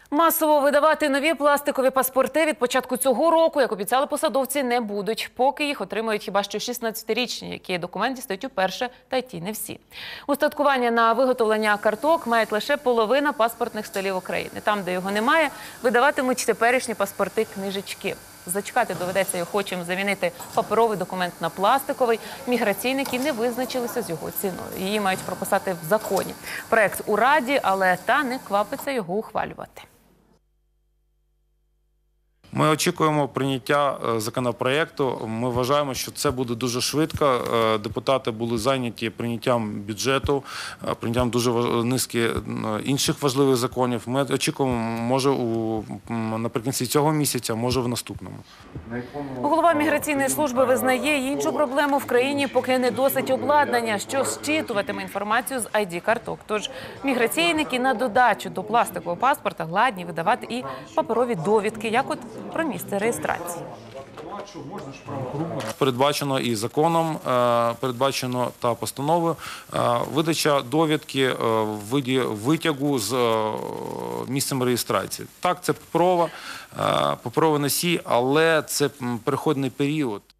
Масово видавати нові пластикові паспорти від початку цього року, як обіцяли посадовці, не будуть. Поки їх отримують хіба що 16-річні, які документ дістають уперше, та й ті не всі. Устаткування на виготовлення карток мають лише половина паспортних столів України. Там, де його немає, видаватимуть теперішні паспорти-книжечки. Зачекати доведеться й охочим замінити паперовий документ на пластиковий. Міграційники не визначилися з його ціною. Її мають прописати в законі. Проект у Раді, але та не квапиться його ухвалювати. Ми очікуємо прийняття законопроекту. Ми вважаємо, що це буде дуже швидко. Депутати були зайняті прийняттям бюджету, прийняттям дуже низки інших важливих законів. Ми очікуємо, може, наприкінці цього місяця, може в наступному. Голова міграційної служби визнає іншу проблему в країні, поки не досить обладнання, що зчитуватиме інформацію з ID-карток. Тож міграційники на додачу до пластикового паспорта ладні видавати і паперові довідки, як от про місце реєстрації. Передбачено і законом, передбачено та постановою видача довідки в виді витягу з місцем реєстрації. Так, це паперовий носій, але це переходний період.